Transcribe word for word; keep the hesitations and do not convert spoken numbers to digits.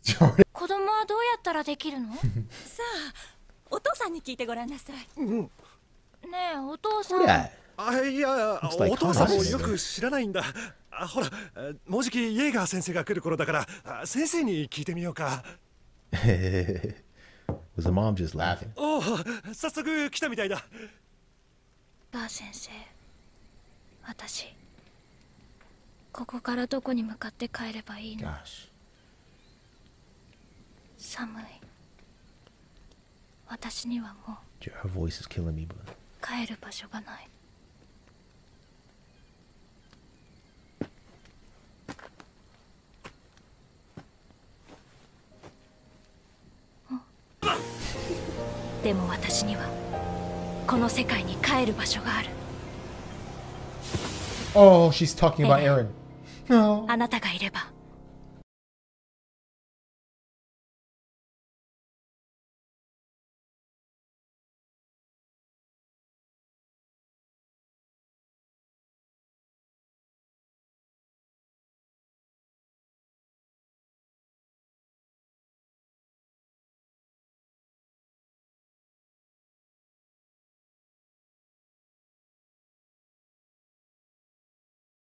子供はどうやったらできるの？さあ、お父さんに聞いてごらんなさい。 ねえ、お父さん。 Yeah. あ、いや、 Looks like お父さんも Thomas. よく知らないんだ。あ、ほら、もうじきイェーガー先生が来る頃だから、あ先生に聞いてみようか。 Was the mom just laughing? おお、早速来たみたいだ。 バー先生、私ここからどこに向かって帰ればいいの？ Gosh. 寒い。私にはもう Her voice is killing me, but 帰る場所がない。でも私にはこの世界に帰る場所がある。 Oh, she's talking about Aaron. No. あなたがいれば